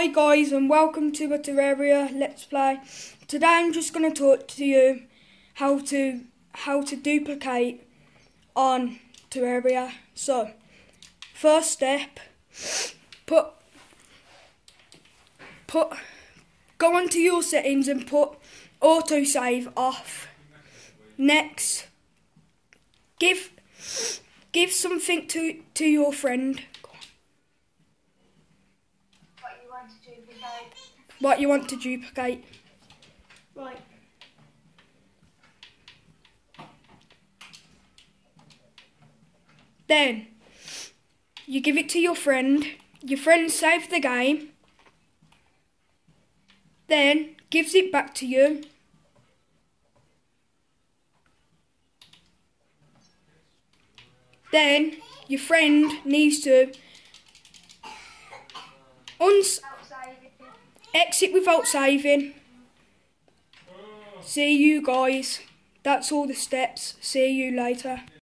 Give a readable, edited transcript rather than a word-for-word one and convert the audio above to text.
Hi guys and welcome to a Terraria Let's Play. Today I'm just going to talk to you how to duplicate on Terraria. So, first step, go onto your settings and put autosave off. Next, give something to your friend. What you want to duplicate. Right. Then you give it to your friend. Your friend saves the game. Then gives it back to you. Then your friend needs to exit without saving. See you guys. That's all the steps. See you later.